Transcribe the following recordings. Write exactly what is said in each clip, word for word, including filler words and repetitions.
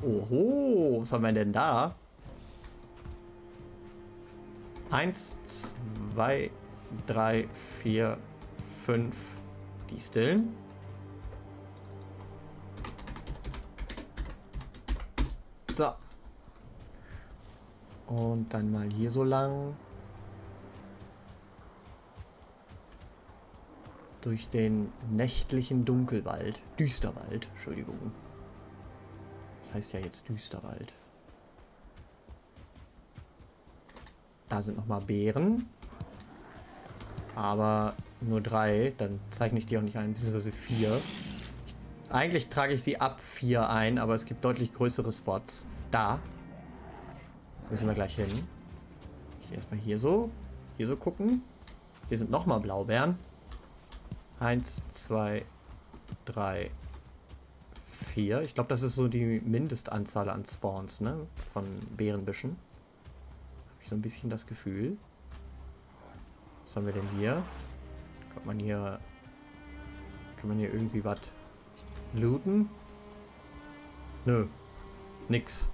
Oho, was haben wir denn da? Eins, zwei, drei, vier, fünf Disteln. So. Und dann mal hier so lang. Durch den nächtlichen Dunkelwald. Düsterwald, Entschuldigung. Das heißt ja jetzt Düsterwald. Da sind nochmal Beeren. Aber nur drei. Dann zeichne ich die auch nicht ein, beziehungsweise vier. Eigentlich trage ich sie ab vier ein, aber es gibt deutlich größere Spots. Da. Müssen wir gleich hin. Ich gehe erstmal hier so. Hier so gucken. Hier sind nochmal Blaubeeren. Eins, zwei, drei, vier. Ich glaube, das ist so die Mindestanzahl an Spawns, ne? Von Beerenbüschen. Habe ich so ein bisschen das Gefühl. Was haben wir denn hier? Kann man hier... Kann man hier irgendwie was looten? Nö. Nix.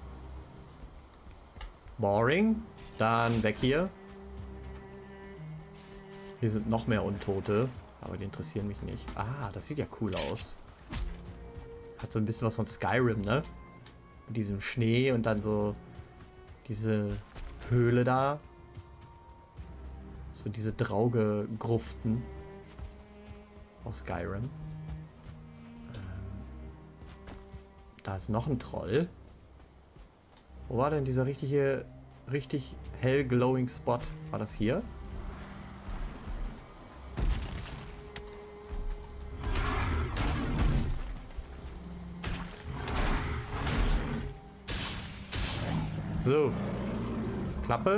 Boring. Dann weg hier. Hier sind noch mehr Untote. Aber die interessieren mich nicht. Ah, das sieht ja cool aus. Hat so ein bisschen was von Skyrim, ne? Mit diesem Schnee und dann so diese Höhle da. So diese Drauge-Gruften aus Skyrim. Ähm, da ist noch ein Troll. Wo war denn dieser richtige, richtig hell glowing Spot? War das hier? So. Klappe.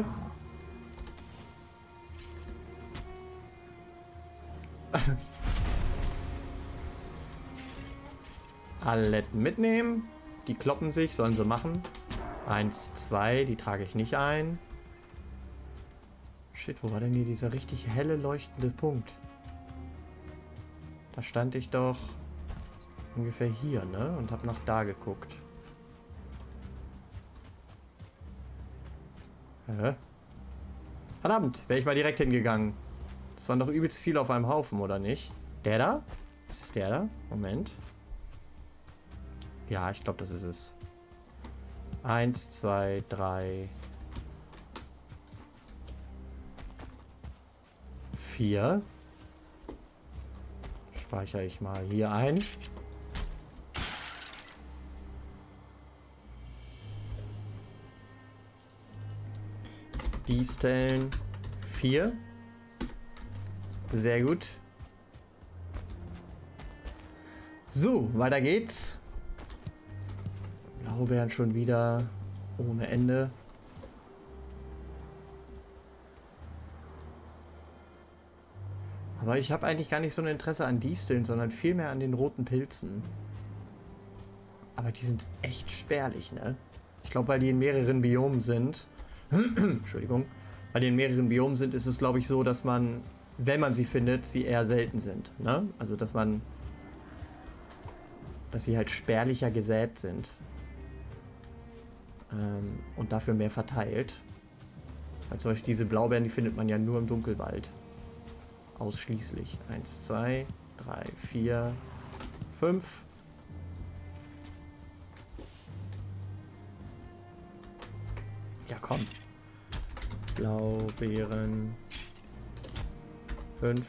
Paletten mitnehmen. Die kloppen sich, sollen sie machen. Eins, zwei, die trage ich nicht ein. Shit, wo war denn hier dieser richtig helle leuchtende Punkt? Da stand ich doch ungefähr hier, ne? Und habe nach da geguckt. Hä? Verdammt, wäre ich mal direkt hingegangen. Das waren doch übelst viele auf einem Haufen, oder nicht? Der da? Ist es der da? Moment. Ja, ich glaube, das ist es. Eins, zwei, drei, vier. Speichere ich mal hier ein. Disteln vier. Sehr gut. So, weiter geht's. Blaubeeren schon wieder ohne Ende. Aber ich habe eigentlich gar nicht so ein Interesse an Disteln, sondern vielmehr an den roten Pilzen. Aber die sind echt spärlich, ne? Ich glaube, weil die in mehreren Biomen sind. Entschuldigung. Weil die in mehreren Biomen sind, ist es, glaube ich, so, dass man, wenn man sie findet, sie eher selten sind. Ne? Also, dass man... dass sie halt spärlicher gesät sind. Ähm, und dafür mehr verteilt. Weil zum Beispiel diese Blaubeeren, die findet man ja nur im Dunkelwald. Ausschließlich. Eins, zwei, drei, vier, fünf. Ja, komm. Blaubeeren. Fünf.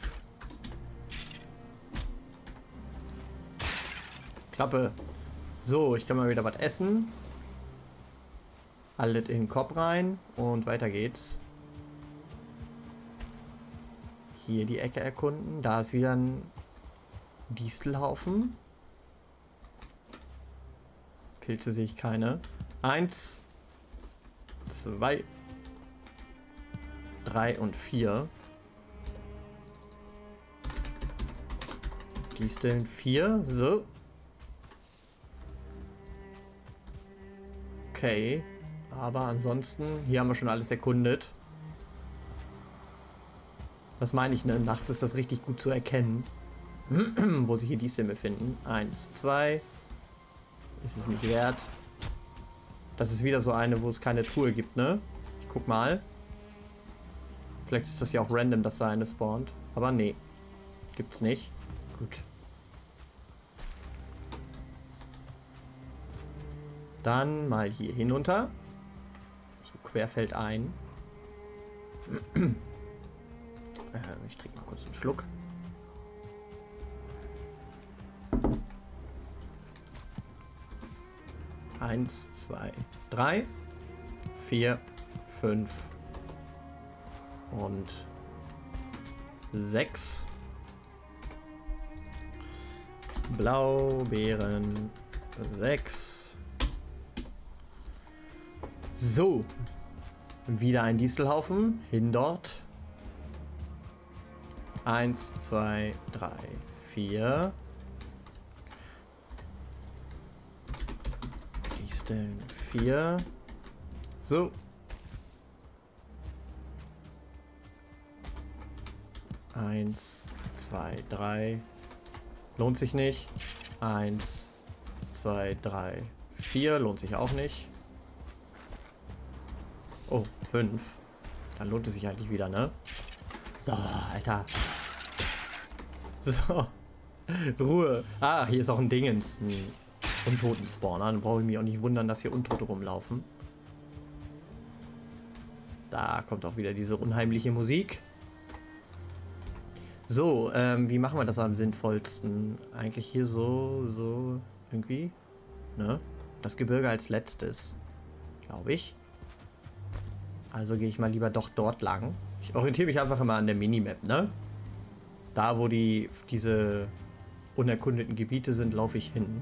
Klappe. So, ich kann mal wieder was essen. Alles in den Kopf rein und weiter geht's. Hier die Ecke erkunden. Da ist wieder ein Distelhaufen. Pilze sehe ich keine. Eins. Zwei, drei und vier. Disteln vier. So. Okay. Aber ansonsten, hier haben wir schon alles erkundet. Das meine ich, ne? Nachts ist das richtig gut zu erkennen, wo sich hier Disteln befinden. Eins, zwei. Ist es nicht wert. Das ist wieder so eine, wo es keine Truhe gibt, ne? Ich guck mal. Vielleicht ist das ja auch random, dass da eine spawnt. Aber nee. Gibt's nicht. Gut. Dann mal hier hinunter. So querfeldein. äh, ich trinke mal kurz einen Schluck. Eins, zwei, drei, vier, fünf und sechs. Blaubeeren sechs. So. Wieder ein Distelhaufen. Hin dort. Eins, zwei, drei, vier. Disteln vier. So. Eins, zwei, drei. Lohnt sich nicht. Eins, zwei, drei, vier. Lohnt sich auch nicht. Oh, fünf. Dann lohnt es sich eigentlich wieder, ne? So, Alter. So. Ruhe. Ah, hier ist auch ein Dingens. Ein Untoten-Spawner. Dann brauche ich mich auch nicht wundern, dass hier Untote rumlaufen. Da kommt auch wieder diese unheimliche Musik. So, ähm, wie machen wir das am sinnvollsten? Eigentlich hier so, so, irgendwie, ne? Das Gebirge als letztes, glaube ich. Also gehe ich mal lieber doch dort lang. Ich orientiere mich einfach immer an der Minimap, ne? Da, wo die, diese unerkundeten Gebiete sind, laufe ich hin.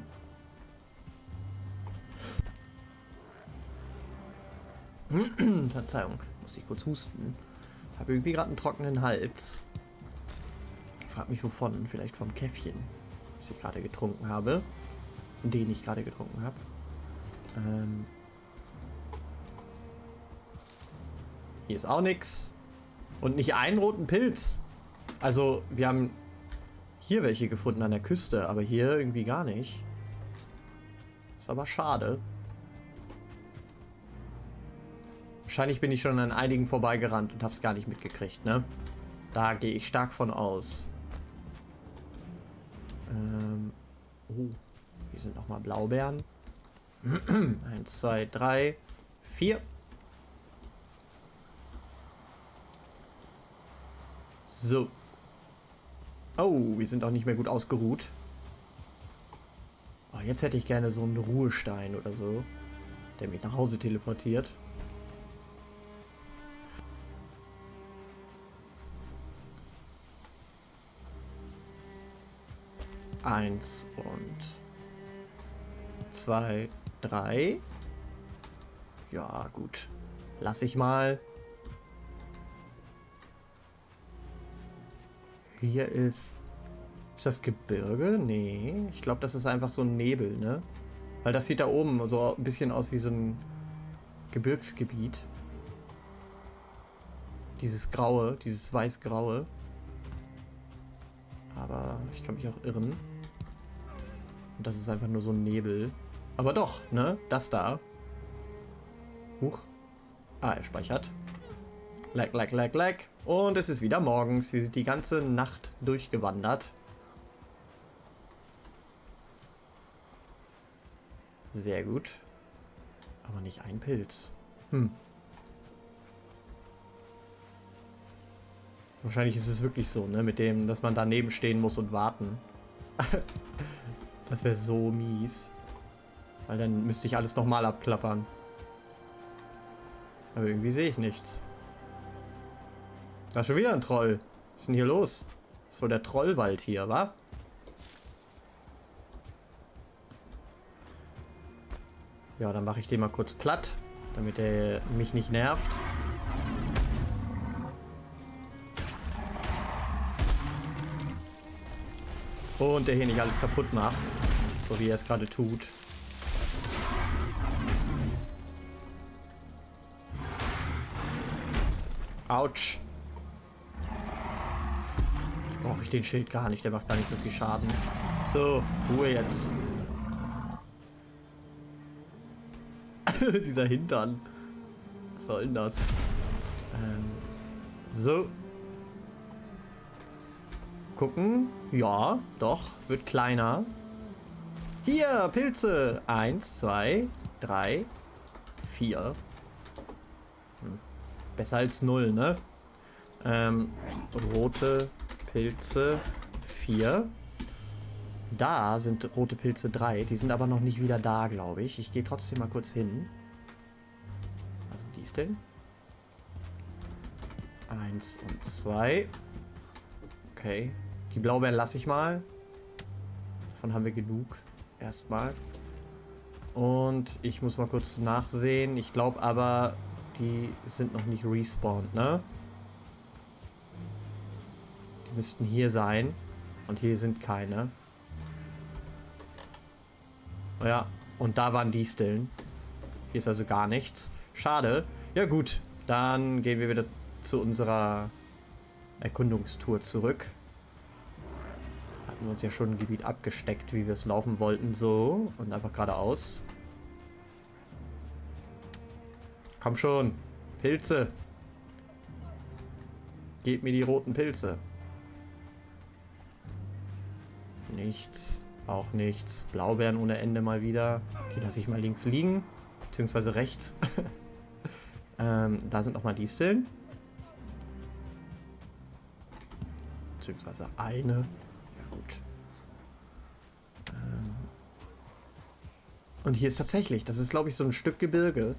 Verzeihung, muss ich kurz husten. Habe irgendwie gerade einen trockenen Hals. Frag mich wovon, vielleicht vom Käffchen, das ich gerade getrunken habe. Den ich gerade getrunken habe. Ähm Hier ist auch nichts. Und nicht einen roten Pilz. Also, wir haben hier welche gefunden an der Küste, aber hier irgendwie gar nicht. Ist aber schade. Wahrscheinlich bin ich schon an einigen vorbeigerannt und habe es gar nicht mitgekriegt, ne? Da gehe ich stark von aus. Ähm, oh, hier sind nochmal Blaubeeren. Eins, zwei, drei, vier. So. Oh, wir sind auch nicht mehr gut ausgeruht. Oh, jetzt hätte ich gerne so einen Ruhestein oder so, der mich nach Hause teleportiert. Eins und zwei, drei. Ja, gut. Lass ich mal. Hier ist... Ist das Gebirge? Nee. Ich glaube, das ist einfach so ein Nebel, ne? Weil das sieht da oben so ein bisschen aus wie so ein Gebirgsgebiet. Dieses Graue, dieses weiß-graue. Aber ich kann mich auch irren. Und das ist einfach nur so ein Nebel. Aber doch, ne? Das da. Huch. Ah, er speichert. Lag, lag, lag, lag. Und es ist wieder morgens. Wir sind die ganze Nacht durchgewandert. Sehr gut. Aber nicht ein Pilz. Hm. Wahrscheinlich ist es wirklich so, ne? Mit dem, dass man daneben stehen muss und warten. Das wäre so mies. Weil dann müsste ich alles nochmal abklappern. Aber irgendwie sehe ich nichts. Da ist schon wieder ein Troll. Was ist denn hier los? Das ist wohl der Trollwald hier, wa? Ja, dann mache ich den mal kurz platt, damit er mich nicht nervt. Und der hier nicht alles kaputt macht, so wie er es gerade tut. Autsch. Jetzt brauche ich den Schild gar nicht, der macht gar nicht so viel Schaden. So, Ruhe jetzt. Dieser Hintern. Was soll denn das? Ähm, so. Gucken. Ja, doch. Wird kleiner. Hier, Pilze. Eins, zwei, drei, vier. Hm. Besser als null, ne? Ähm, rote Pilze vier. Da sind rote Pilze drei. Die sind aber noch nicht wieder da, glaube ich. Ich gehe trotzdem mal kurz hin. Also die ist denn. Eins und zwei. Okay. Die Blaubeeren lasse ich mal. Davon haben wir genug. Erstmal. Und ich muss mal kurz nachsehen. Ich glaube aber, die sind noch nicht respawned, ne? Die müssten hier sein. Und hier sind keine. Ja, und da waren die Stillen. Hier ist also gar nichts. Schade. Ja gut, dann gehen wir wieder zu unserer Erkundungstour zurück. Hatten wir uns ja schon ein Gebiet abgesteckt, wie wir es laufen wollten. So, und einfach geradeaus. Komm schon, Pilze. Gebt mir die roten Pilze. Nichts. Auch nichts. Blaubeeren ohne Ende mal wieder. Die lasse ich mal links liegen. Beziehungsweise rechts. ähm, da sind nochmal die Stillen. Beziehungsweise eine. Ja gut. Ähm Und hier ist tatsächlich, das ist glaube ich so ein Stück Gebirge.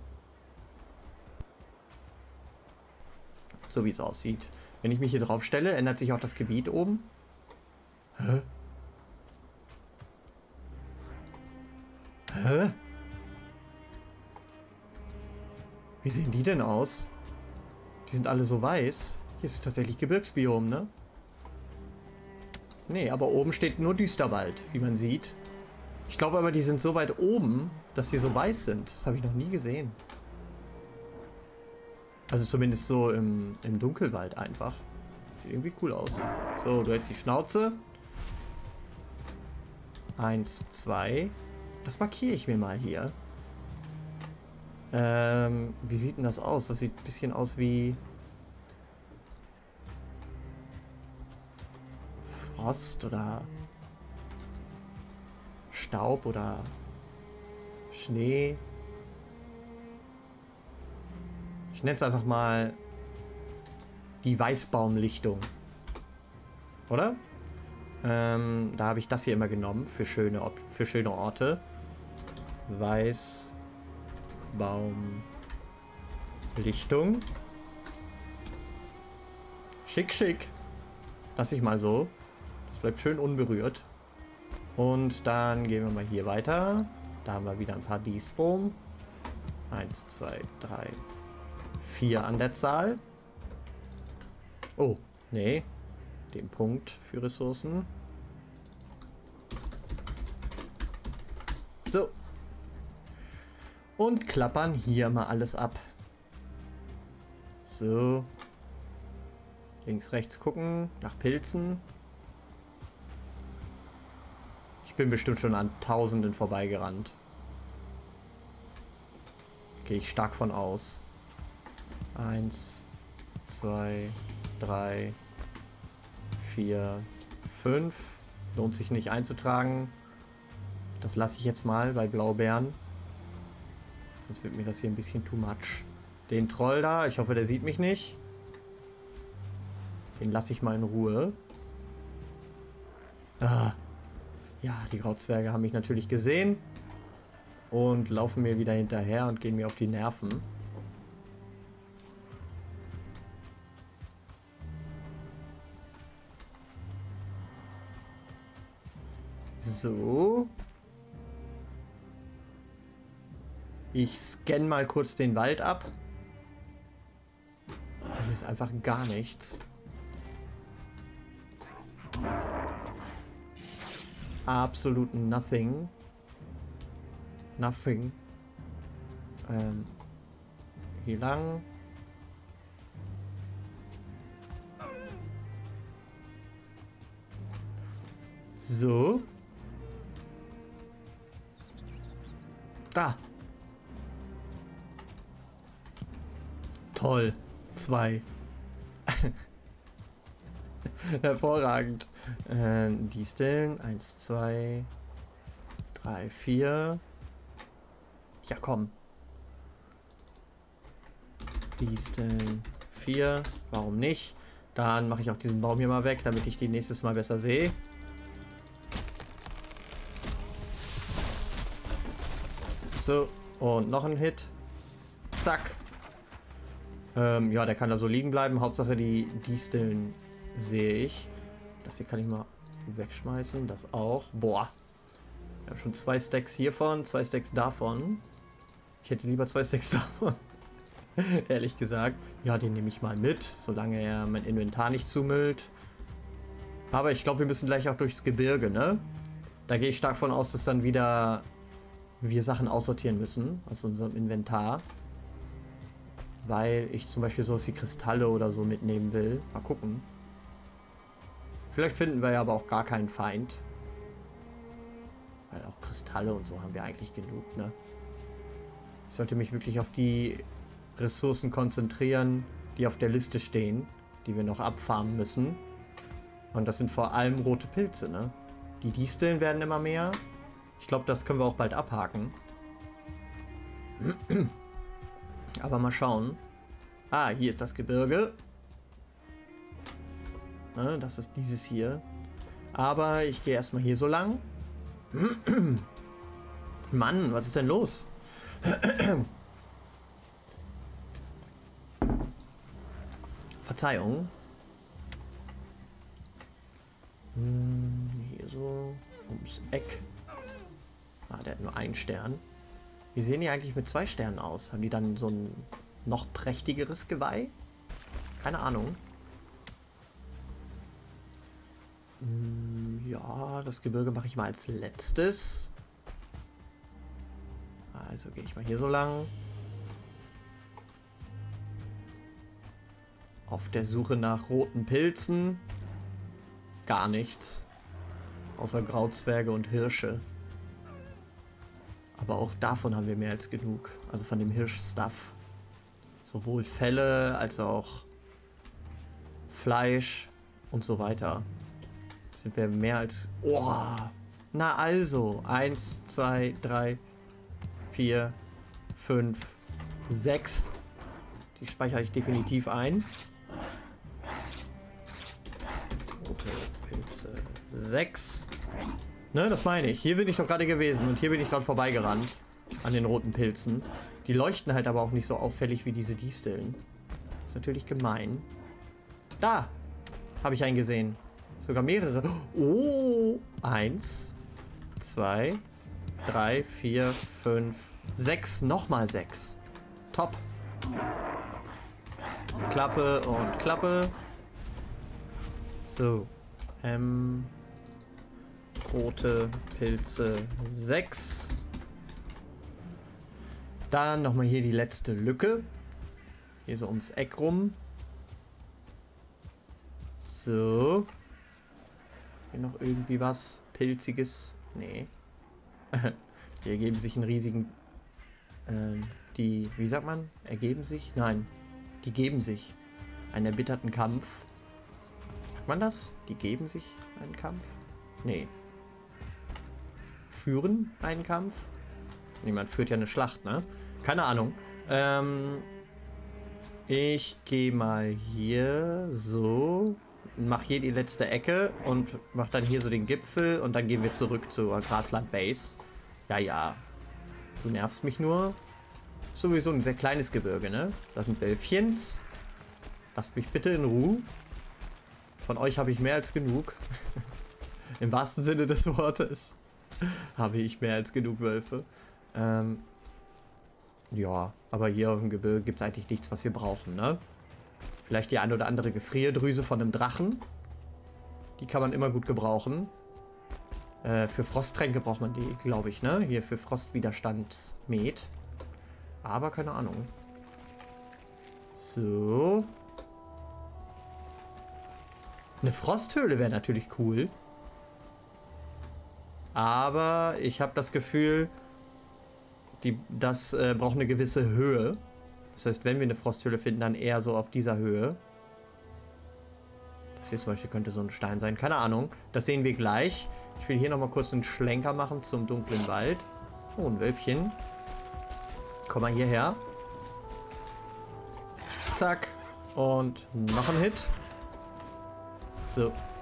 So wie es aussieht. Wenn ich mich hier drauf stelle, ändert sich auch das Gebiet oben. Hä? Hä? Wie sehen die denn aus? Die sind alle so weiß. Hier ist tatsächlich Gebirgsbiom, ne? Nee, aber oben steht nur Düsterwald, wie man sieht. Ich glaube aber, die sind so weit oben, dass sie so weiß sind. Das habe ich noch nie gesehen. Also zumindest so im, im Dunkelwald einfach. Sieht irgendwie cool aus. So, du hältst die Schnauze. Eins, zwei. Das markiere ich mir mal hier. Ähm, wie sieht denn das aus? Das sieht ein bisschen aus wie Frost oder Staub oder Schnee. Ich nenne es einfach mal die Weißbaumlichtung. Oder? Ähm, da habe ich das hier immer genommen für schöne, für schöne Orte. Weißbaumlichtung. Schick, schick. Lass ich mal so. Das bleibt schön unberührt. Und dann gehen wir mal hier weiter. Da haben wir wieder ein paar Diesbaum. Eins, zwei, drei, vier an der Zahl. Oh, nee. Den Punkt für Ressourcen. So. Und klappern hier mal alles ab. So. Links, rechts gucken. Nach Pilzen. Ich bin bestimmt schon an Tausenden vorbeigerannt. Gehe ich stark von aus. Eins, zwei, drei, vier, fünf. Lohnt sich nicht einzutragen. Das lasse ich jetzt mal bei Blaubeeren. Sonst wird mir das hier ein bisschen too much. Den Troll da, ich hoffe, der sieht mich nicht. Den lasse ich mal in Ruhe. Ah. Ja, die Grauzwerge haben mich natürlich gesehen. Und laufen mir wieder hinterher und gehen mir auf die Nerven. So. Ich scanne mal kurz den Wald ab. Hier ist einfach gar nichts. Absolut nothing. Nothing. Ähm, hier lang. So. Da. Toll. Zwei. Hervorragend. Äh, die Stillen. Eins, zwei, drei, vier. Ja, komm. Die Stillen. Vier. Warum nicht? Dann mache ich auch diesen Baum hier mal weg, damit ich die nächstes Mal besser sehe. So. Und noch ein Hit. Zack. Ähm, ja, der kann da so liegen bleiben. Hauptsache die Disteln sehe ich. Das hier kann ich mal wegschmeißen. Das auch. Boah. Wir haben schon zwei Stacks hiervon, zwei Stacks davon. Ich hätte lieber zwei Stacks davon. Ehrlich gesagt. Ja, den nehme ich mal mit, solange er mein Inventar nicht zumüllt. Aber ich glaube, wir müssen gleich auch durchs Gebirge, ne? Da gehe ich stark von aus, dass dann wieder wir Sachen aussortieren müssen aus unserem Inventar. Weil ich zum Beispiel sowas wie Kristalle oder so mitnehmen will. Mal gucken. Vielleicht finden wir ja aber auch gar keinen Feind. Weil auch Kristalle und so haben wir eigentlich genug, ne? Ich sollte mich wirklich auf die Ressourcen konzentrieren, die auf der Liste stehen, die wir noch abfarmen müssen. Und das sind vor allem rote Pilze, ne? Die Disteln werden immer mehr. Ich glaube, das können wir auch bald abhaken. Aber mal schauen. Ah, hier ist das Gebirge. Ne, das ist dieses hier. Aber ich gehe erstmal hier so lang. Mann, was ist denn los? Verzeihung. Hm, hier so ums Eck. Ah, der hat nur einen Stern. Wie sehen die eigentlich mit zwei Sternen aus? Haben die dann so ein noch prächtigeres Geweih? Keine Ahnung. Hm, ja, das Gebirge mache ich mal als letztes. Also gehe ich mal hier so lang. Auf der Suche nach roten Pilzen. Gar nichts. Außer Grauzwerge und Hirsche. Aber auch davon haben wir mehr als genug. Also von dem Hirsch-Stuff. Sowohl Felle als auch Fleisch und so weiter. Sind wir mehr als... Oh! Na also. Eins, zwei, drei, vier, fünf, sechs. Die speichere ich definitiv ein. Rote Pilze. Sechs. Ne, das meine ich. Hier bin ich doch gerade gewesen und hier bin ich dran vorbeigerannt. An den roten Pilzen. Die leuchten halt aber auch nicht so auffällig wie diese Disteln. Ist natürlich gemein. Da! Habe ich einen gesehen. Sogar mehrere. Oh! Eins, zwei, drei, vier, fünf, sechs. Nochmal sechs. Top. Klappe und Klappe. So. Ähm. Rote Pilze sechs. Dann nochmal hier die letzte Lücke. Hier so ums Eck rum. So. Hier noch irgendwie was Pilziges. Nee. Die ergeben sich einen riesigen... Äh, die... Wie sagt man? Ergeben sich? Nein. Die geben sich einen erbitterten Kampf. Sagt man das? Die geben sich einen Kampf? Nee. Führen einen Kampf? Niemand führt ja eine Schlacht, ne? Keine Ahnung. Ähm, ich gehe mal hier so, mache hier die letzte Ecke und mache dann hier so den Gipfel und dann gehen wir zurück zur Grasland Base. Ja, ja. Du nervst mich nur. Sowieso ein sehr kleines Gebirge, ne? Das sind Wölfchens. Lasst mich bitte in Ruhe. Von euch habe ich mehr als genug. Im wahrsten Sinne des Wortes habe ich mehr als genug Wölfe. Ähm, ja, aber hier auf dem Gebirge gibt es eigentlich nichts, was wir brauchen, ne? Vielleicht die ein oder andere Gefrierdrüse von einem Drachen. Die kann man immer gut gebrauchen. Äh, für Frosttränke braucht man die, glaube ich, ne? Hier für Frostwiderstandsmet. Aber keine Ahnung. So. Eine Frosthöhle wäre natürlich cool. Aber ich habe das Gefühl, die, das äh, braucht eine gewisse Höhe. Das heißt, wenn wir eine Frosthöhle finden, dann eher so auf dieser Höhe. Das hier zum Beispiel könnte so ein Stein sein. Keine Ahnung. Das sehen wir gleich. Ich will hier nochmal kurz einen Schlenker machen zum dunklen Wald. Oh, ein Wölfchen. Komm mal hierher. Zack. Und noch ein Hit. So.